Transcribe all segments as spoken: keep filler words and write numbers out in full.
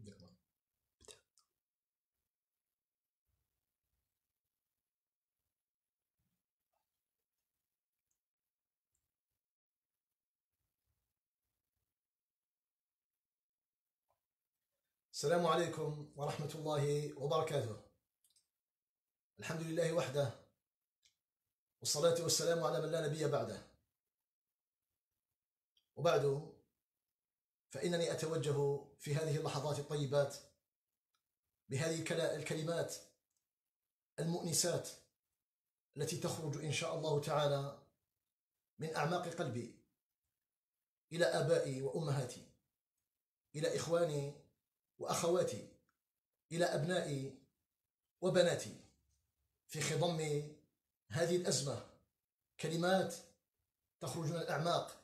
السلام عليكم ورحمة الله وبركاته. الحمد لله وحده، والصلاة والسلام على من لا نبي بعده. وبعد، فإنني أتوجه في هذه اللحظات الطيبات بهذه الكلمات المؤنسات التي تخرج إن شاء الله تعالى من أعماق قلبي إلى آبائي وأمهاتي، إلى إخواني وأخواتي، إلى أبنائي وبناتي في خضم هذه الأزمة. كلمات تخرج من الأعماق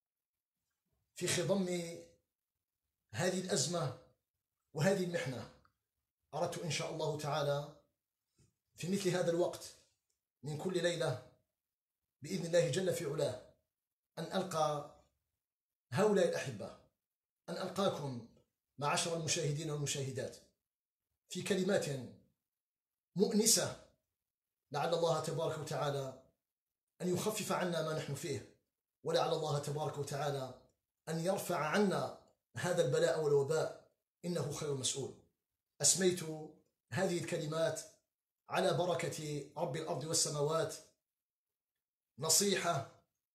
في خضم هذه الأزمة وهذه المحنة. أردت إن شاء الله تعالى في مثل هذا الوقت من كل ليلة بإذن الله جل في علاه أن ألقى هؤلاء الأحبة، أن ألقاكم معاشر المشاهدين والمشاهدات في كلمات مؤنسة، لعل الله تبارك وتعالى أن يخفف عنا ما نحن فيه، ولعل الله تبارك وتعالى أن يرفع عنا هذا البلاء والوباء، إنه خير مسؤول. أسميت هذه الكلمات على بركة رب الأرض والسماوات نصيحة،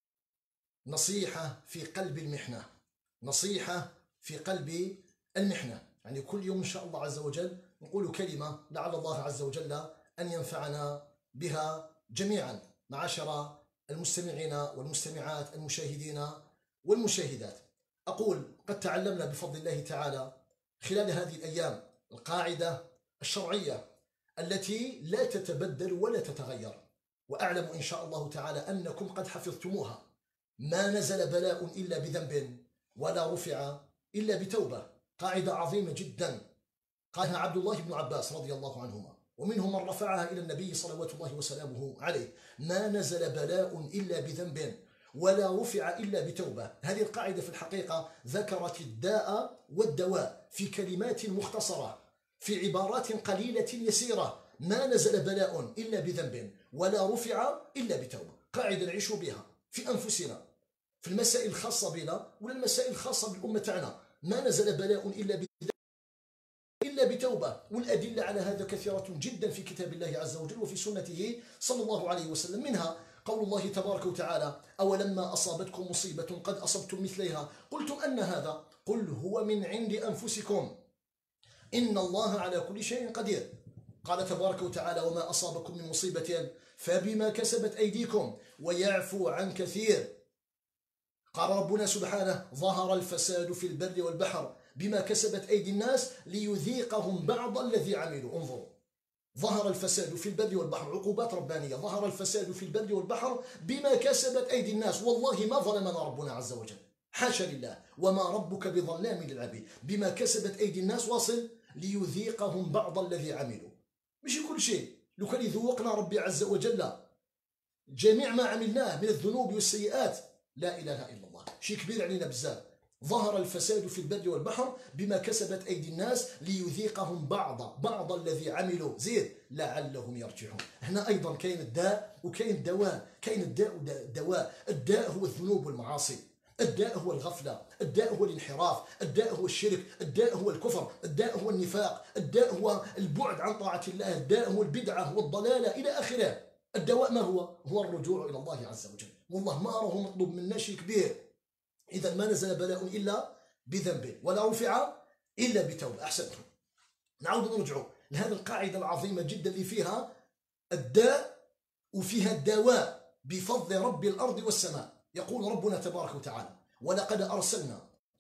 نصيحة في قلب المحنة، نصيحة في قلب المحنة. يعني كل يوم إن شاء الله عز وجل نقول كلمة لعل الله عز وجل أن ينفعنا بها جميعا، معاشر المستمعين والمستمعات، المشاهدين والمشاهدات. أقول قد تعلمنا بفضل الله تعالى خلال هذه الأيام القاعدة الشرعية التي لا تتبدل ولا تتغير، وأعلم إن شاء الله تعالى أنكم قد حفظتموها: ما نزل بلاء إلا بذنب ولا رفع إلا بتوبة. قاعدة عظيمة جدا قالها عبد الله بن عباس رضي الله عنهما، ومنهم من رفعها إلى النبي صلوات الله وسلامه عليه: ما نزل بلاء إلا بذنب ولا رفع إلا بتوبة. هذه القاعدة في الحقيقة ذكرت الداء والدواء في كلمات مختصرة، في عبارات قليلة يسيرة. ما نزل بلاء إلا بذنب ولا رفع إلا بتوبة. قاعدة نعيش بها في أنفسنا، في المسائل الخاصة بنا ولا المسائل الخاصة بالأمة تاعنا. ما نزل بلاء إلا بذنب إلا بتوبة، والأدلة على هذا كثيرة جدا في كتاب الله عز وجل وفي سنته صلى الله عليه وسلم. منها قول الله تبارك وتعالى: أولما أصابتكم مصيبة قد أصبتم مثليها قلتم أن هذا قل هو من عند أنفسكم إن الله على كل شيء قدير. قال تبارك وتعالى: وما أصابكم من مصيبة فبما كسبت أيديكم ويعفو عن كثير. قال ربنا سبحانه: ظهر الفساد في البر والبحر بما كسبت أيدي الناس ليذيقهم بعض الذي عملوا. انظروا، ظهر الفساد في البر والبحر، عقوبات ربانية. ظهر الفساد في البر والبحر بما كسبت أيدي الناس. والله ما ظلمنا ربنا عز وجل، حاشا لله، وما ربك بظلام للعبيد. بما كسبت أيدي الناس واصل ليذيقهم بعض الذي عملوا. مش كل شيء، لو كان يذوقنا ربي عز وجل جميع ما عملناه من الذنوب والسيئات لا إله إلا الله، شيء كبير علينا بزاف. ظهر الفساد في البر والبحر بما كسبت أيدي الناس ليذيقهم بعض بعض الذي عملوا زيد لعلهم يرجعون. هنا أيضا كاين الداء وكاين الدواء. كاين الداء والدواء. الداء هو الذنوب والمعاصي، الداء هو الغفلة، الداء هو الانحراف، الداء هو الشرك، الداء هو الكفر، الداء هو النفاق، الداء هو البعد عن طاعة الله، الداء هو البدعة والضلالة إلى آخره. الدواء ما هو؟ هو الرجوع إلى الله عز وجل. والله ما أراه مطلوب منا شيء كبير. إذا ما نزل بلاء إلا بذنب ولا رفع إلا بتوبة. أحسنتم. نعود نرجع لهذه القاعدة العظيمة جدا اللي فيها الداء وفيها الدواء بفضل رب الأرض والسماء. يقول ربنا تبارك وتعالى: ولقد أرسلنا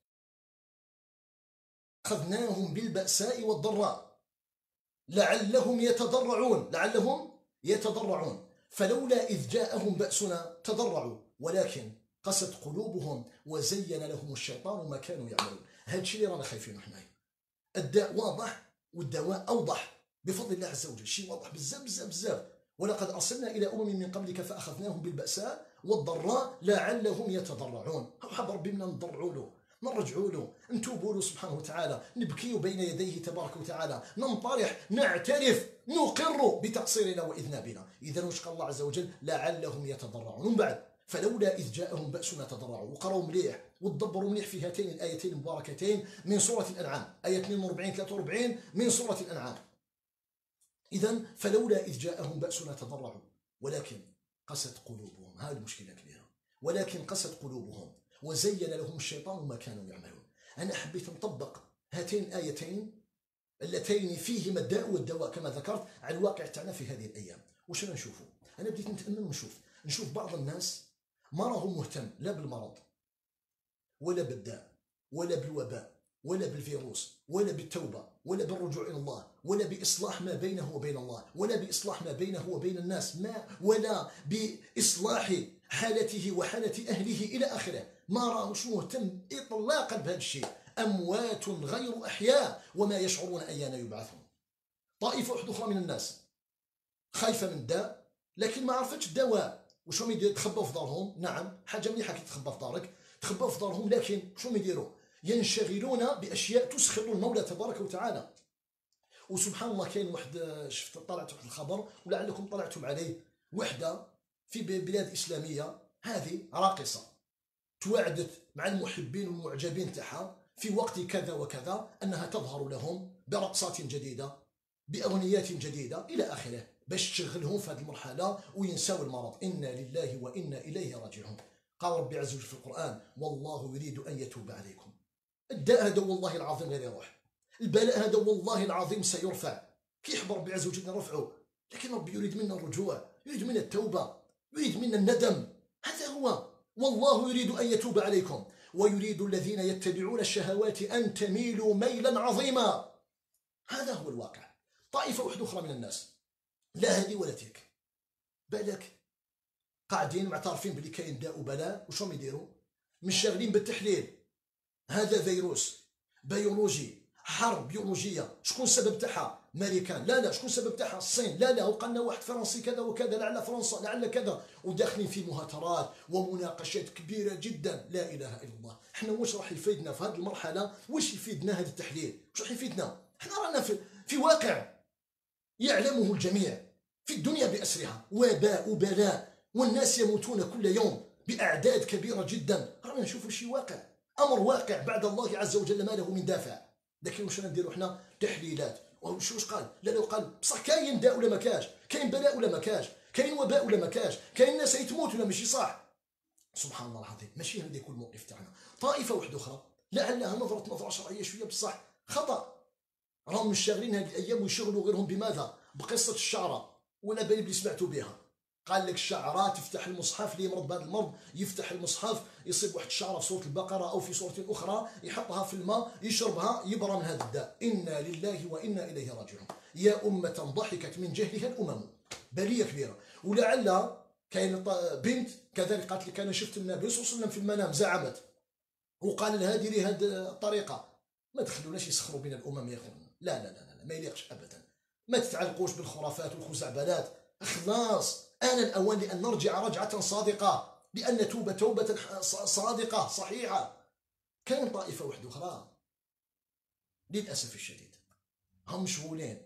أخذناهم بالبأساء والضراء لعلهم يتضرعون لعلهم يتضرعون فلولا إذ جاءهم بأسنا تضرعوا ولكن قست قلوبهم وزين لهم الشيطان ما كانوا يعملون. هذا الشيء اللي رانا خايفين احنا. الداء واضح والدواء أوضح بفضل الله عز وجل، شيء واضح بزاف بزاف بزاف. ولقد أرسلنا إلى أمم من قبلك فأخذناهم بالبأساء والضراء لعلهم يتضرعون. حاب ربي منا نضرعوا له، نرجعوا له، نتوبوا له سبحانه وتعالى، نبكي بين يديه تبارك وتعالى، ننطرح، نعترف، نقر بتقصيرنا وإذنابنا. إذا واش قال الله عز وجل؟ لعلهم يتضرعون. ومن بعد فلولا إذ جاءهم بأسنا تضرعوا. وقرأوا مليح وتدبروا مليح في هاتين الآيتين المباركتين من سورة الأنعام، آية اثنين وأربعين ثلاثة وأربعين من سورة الأنعام. إذا فلولا إذ جاءهم بأسنا تضرعوا ولكن قست قلوبهم. هذه المشكلة كبيرة. ولكن قست قلوبهم وزين لهم الشيطان ما كانوا يعملون. أنا حبيت نطبق هاتين الآيتين اللتين فيهما الداء والدواء كما ذكرت على الواقع تاعنا في هذه الأيام. وش أنا نشوفه؟ أنا بديت نتأمل ونشوف نشوف بعض الناس ما راهو مهتم لا بالمرض ولا بالداء ولا بالوباء ولا بالفيروس ولا بالتوبة ولا بالرجوع إلى الله ولا بإصلاح ما بينه وبين الله ولا بإصلاح ما بينه وبين الناس ما ولا بإصلاح حالته وحالة أهله إلى آخره. ما راهوش مهتم إطلاقا بهذا الشيء. أموات غير أحياء وما يشعرون أيان يبعثون. طائفة واحدة أخرى من الناس خايفة من الداء لكن ما عرفتش الدواء. وش هم يديروا؟ تخبوا في دارهم. نعم حاجة مليحة كي تخبى في دارك، تخبوا في دارهم، لكن شو هم يديروا؟ ينشغلون بأشياء تسخط المولى تبارك وتعالى. وسبحان الله كاين واحد، شفت طلعت واحد الخبر ولعلكم طلعتم عليه، وحدة في بلاد إسلامية هذه راقصة تواعدت مع المحبين والمعجبين تاعها في وقت كذا وكذا أنها تظهر لهم برقصات جديدة بأغنيات جديدة إلى آخره باش تشغلهم في هذه المرحلة وينساو المرض. إنا لله وإنا إليه راجعون. قال ربي عز وجل في القرآن والله يريد أن يتوب عليكم. الداء هذا والله العظيم غير يروح، البلاء هذا والله العظيم سيرفع، كيحب ربي عز وجل نرفعه، لكن ربي يريد منا الرجوع، يريد منا التوبة، يريد منا الندم. هذا هو. والله يريد أن يتوب عليكم ويريد الذين يتبعون الشهوات أن تميلوا ميلا عظيما. هذا هو الواقع. طائفة واحدة أخرى من الناس لا هذه ولا تلك، بالك قاعدين معترفين بلي كاين داء وبلاء، وشو يديروا؟ مش شاغلين بالتحليل. هذا فيروس بيولوجي، حرب بيولوجيه، شكون السبب تاعها؟ امريكان، لا لا، شكون السبب تاعها؟ الصين، لا لا، وقالنا واحد فرنسي كذا وكذا، لعل فرنسا، لعل كذا، وداخلين في مهاترات ومناقشات كبيره جدا. لا اله الا الله. احنا واش راح يفيدنا في هذه المرحله؟ واش يفيدنا هذا التحليل؟ واش راح يفيدنا؟ احنا رانا في, في واقع يعلمه الجميع في الدنيا باسرها، وباء وبلاء، والناس يموتون كل يوم باعداد كبيره جدا. رانا نشوفوا شي واقع، امر واقع بعد الله عز وجل ما له من دافع. لكن واش نديروا احنا؟ تحليلات. وش واش قال؟ لا لا، قال بصح كاين داء ولا ما كاش، كاين بلاء ولا ما كاش، كاين وباء ولا ما كاش، كاين ناس يتموت ولا ماشي صح. سبحان الله العظيم. ماشي هذا يكون الموقف تاعنا. طائفه واحده اخرى لعلها نظرت نظره شرعيه شويه بصح خطا. راهم مش شاغلين هذه الايام ويشغلوا غيرهم بماذا؟ بقصه الشعره. ولا بالي بلي سمعتوا بها. قال لك الشعرة تفتح المصحف، اللي يمرض بهذا المرض يفتح المصحف يصيب واحد الشعرة في سورة البقرة أو في سورة أخرى، يحطها في الماء يشربها يبرى من هذا الداء. إنا لله وإنا إليه راجعون. يا أمة ضحكت من جهلها الأمم. بلية كبيرة. ولعل كاين بنت كذلك قالت لك أنا شفت النبي صلى الله عليه وسلم في المنام، زعمت وقال لها ديري هذه الطريقة. ما تخلوناش يسخروا بين الأمم يا أخوان. لا لا لا لا، ما يليقش أبدا. ما تتعلقوش بالخرافات والخزعبلات. خلاص آن الأوان لأن نرجع رجعة صادقة، لأن نتوب توبة صادقة صحيحة. كاين طائفة واحدة أخرى للأسف الشديد هم مشغولين.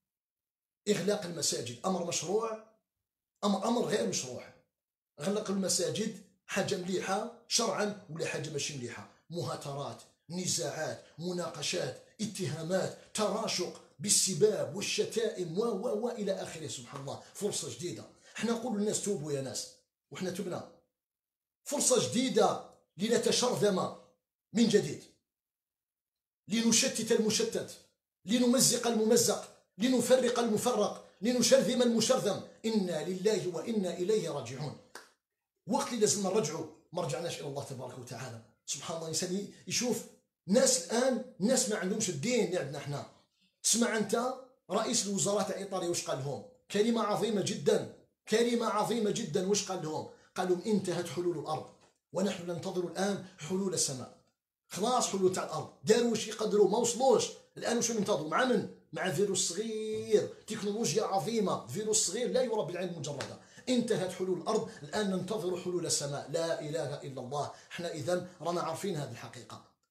إغلاق المساجد أمر مشروع، أمر أمر غير مشروع. غلق المساجد حاجة مليحة شرعا ولا حاجة ماشي مليحة؟ مهاترات، نزاعات، مناقشات، اتهامات، تراشق بالسباب والشتائم و و و إلى آخره. سبحان الله. فرصة جديدة. احنا نقول للناس توبوا يا ناس، وحنا تبنا. فرصة جديدة لنتشرذم من جديد، لنشتت المشتت، لنمزق الممزق، لنفرق المفرق، لنشرذم المشرذم. إنا لله وإنا إليه راجعون. وقت اللي لازم نرجعوا ما رجعناش إلى الله تبارك وتعالى. سبحان الله. الإنسان يشوف ناس الآن، الناس ما عندهمش الدين اللي عندنا احنا. تسمع أنت رئيس الوزراء تاع إيطاليا واش قال لهم؟ كلمة عظيمة جدا، كلمة عظيمة جدا. واش قال لهم؟ قال لهم انتهت حلول الأرض ونحن ننتظر الآن حلول السماء. خلاص حلول تاع الأرض داروا واش يقدروا، ما وصلوش. الآن واش ننتظروا؟ مع من؟ مع فيروس صغير، تكنولوجيا عظيمة، فيروس صغير لا يرى بالعين المجردة. انتهت حلول الأرض، الآن ننتظر حلول السماء. لا إله إلا الله. احنا إذا رانا عارفين هذه الحقيقة.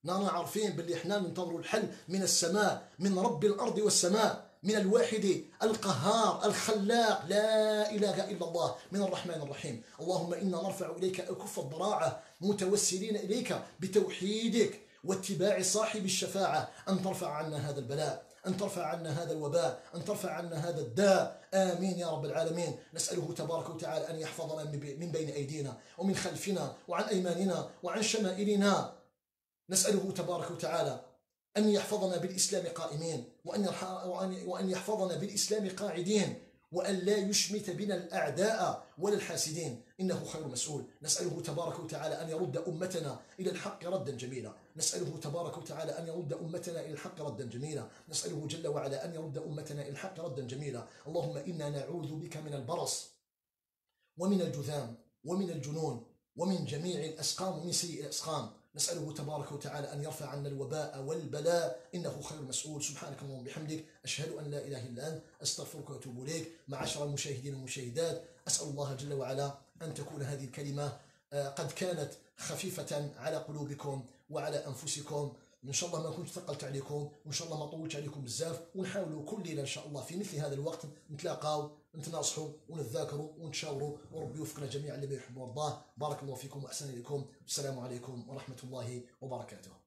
رانا عارفين باللي احنا ننتظروا الحل من السماء، من رب الأرض والسماء، من الواحد القهار الخلاق، لا إله إلا الله، من الرحمن الرحيم. اللهم إنا نرفع إليك أكف الضراعة متوسلين إليك بتوحيدك واتباع صاحب الشفاعة، أن ترفع عنا هذا البلاء، أن ترفع عنا هذا الوباء، أن ترفع عنا هذا الداء، آمين يا رب العالمين. نسأله تبارك وتعالى أن يحفظنا من بين أيدينا ومن خلفنا وعن أيماننا وعن شمائلنا. نسأله تبارك وتعالى أن يحفظنا بالإسلام قائمين، وأن وأن يحفظنا بالإسلام قاعدين، وأن لا يشمت بنا الأعداء ولا الحاسدين، إنه خير مسؤول. نسأله تبارك وتعالى أن يرد أمتنا إلى الحق ردا جميلا. نسأله تبارك وتعالى أن يرد أمتنا إلى الحق ردا جميلا. نسأله جل وعلا أن يرد أمتنا إلى الحق ردا جميلا. اللهم إنا نعوذ بك من البرص ومن الجذام ومن الجنون ومن جميع الأسقام ومن سيء الأسقام. نسأله تبارك وتعالى أن يرفع عنا الوباء والبلاء، إنه خير مسؤول. سبحانك اللهم وبحمدك، أشهد أن لا إله إلا أنت، أستغفرك وأتوب إليك. معاشر المشاهدين والمشاهدات، أسأل الله جل وعلا أن تكون هذه الكلمة قد كانت خفيفة على قلوبكم وعلى أنفسكم. إن شاء الله ما كنت ثقلت عليكم، وإن شاء الله ما طولت عليكم بزاف، ونحاولوا كل ليلة إن شاء الله في مثل هذا الوقت نتلاقاو، نتناصحوا ونتذاكروا ونتشاوروا، وربي يوفقنا جميعا لما يحب ويرضاه. بارك الله فيكم وأحسن إليكم. السلام عليكم ورحمة الله وبركاته.